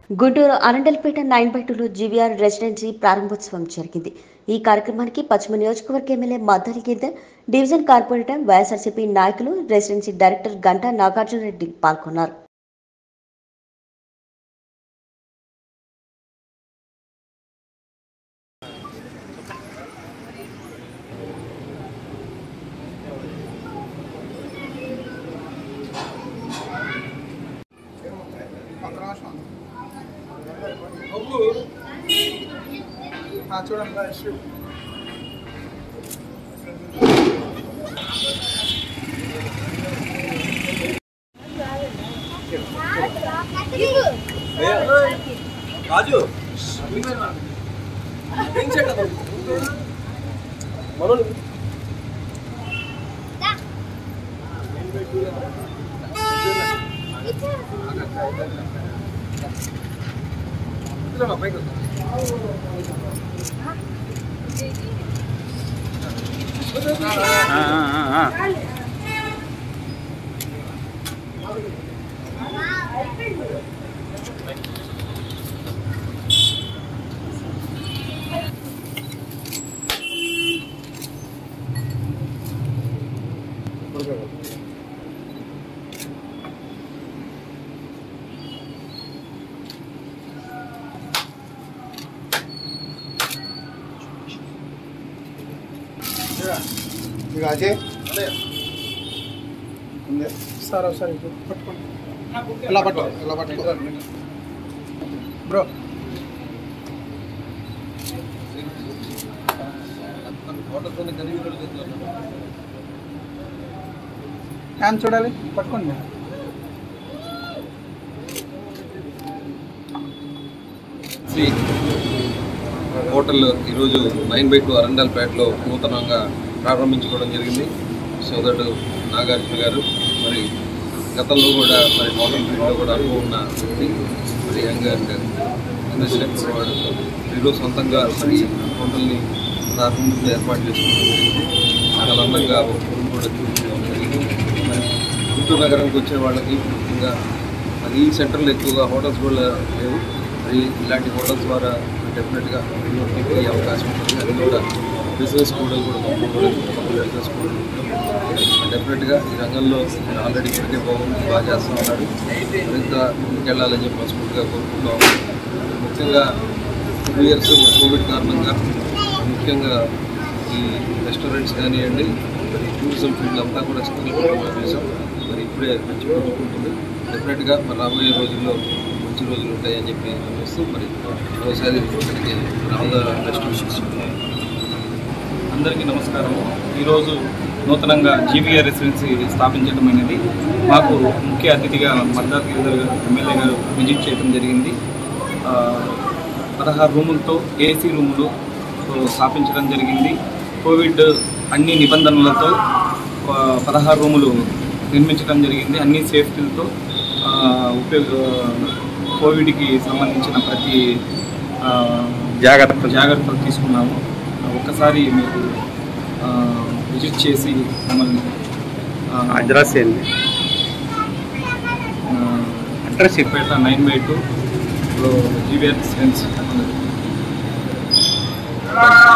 గుంటూరు అరండల్పేట 9/2లో GVR residency ప్రారంభోత్సవం జరిగింది. ఈ కార్యక్రమానికి పశ్చిమ నియోజకవర్గ MLA Maddali Giridhar, division corporator, YSRCP నాయకులు, రెసిడెన్సీ డైరెక్టర్ గంటా నాగార్జునరెడ్డి పాల్గొన్నారు. చూడండి Raju Ajay sir sir bro hand చూడాలి పట్టుకోండి. శ్రీ హోటల్ ఈరోజు 9/2 అరండల్పేటలో నూతనంగా ప్రారంభించుకోవడం జరిగింది. సోదరుడు నాగార్జున గారు మరి గతంలో కూడా మరి హోటల్ ఫీల్డ్లో కూడా అనుభవం ఉన్న వ్యక్తి, మరి యంగ్ అండ్ ఇన్వెస్ట్మెంట్స్ వాడు ఈరోజు సొంతంగా మరి హోటల్ని ప్రారంభించి ఏర్పాటు చేసుకోవడం జరిగింది. చాలా అందంగా కూడా చూపించడం జరిగింది. మరి గుంటూరు నగరానికి వచ్చే వాళ్ళకి ముఖ్యంగా మరి ఈ సెంటర్లో ఎక్కువగా హోటల్స్ కూడా లేవు. మరి ఇలాంటి హోటల్స్ ద్వారా డెఫినెట్గా అయ్యే అవకాశం ఉంటుంది. అది కూడా బిజినెస్ కూడా బిజినెస్ కూడా డెఫినెట్గా ఈ రంగంలో ఆల్రెడీ ఇప్పటికే బాగా చేస్తూ ఉన్నారు. మరింత ముందుకెళ్ళాలని చెప్పి మనస్ఫూర్తిగా కోరుకుంటాం. ముఖ్యంగా 2 ఇయర్స్ కోవిడ్ కారణంగా ముఖ్యంగా ఈ రెస్టారెంట్స్ కానివ్వండి, మరి టూరిజం ఫీల్డ్ అంతా కూడా చిత్రంగా చేసాం. మరి ఇప్పుడే మంచి కోరుకుంటుంది. డెఫినెట్గా మరి రాబోయే రోజుల్లో మంచి రోజులు ఉంటాయని చెప్పి నమ్మిస్తూ మరి ఒకసారి ఇక్కడికి రెస్టారెంట్స్. అందరికీ నమస్కారం. ఈరోజు నూతనంగా జీవీఆర్ రెసిడెన్సీ స్థాపించడం అనేది మాకు ముఖ్య అతిథిగా మద్దతు గిరిధర్ గారు ఎమ్మెల్యే గారు విజిట్ చేయడం జరిగింది. 16 రూములతో ఏసీ రూములు స్థాపించడం జరిగింది. కోవిడ్ అన్ని నిబంధనలతో 16 రూములు నిర్మించడం జరిగింది. అన్ని సేఫ్టీలతో కోవిడ్కి సంబంధించిన ప్రతి జాగ్రత్తలు తీసుకున్నాము. ఒక్కసారి మీరు విజిట్ చేసి మమ్మల్ని అడ్రస్ ఏంటి? అడ్రస్ పేట 9/2 జీవీఆర్ రెసిడెన్సీ.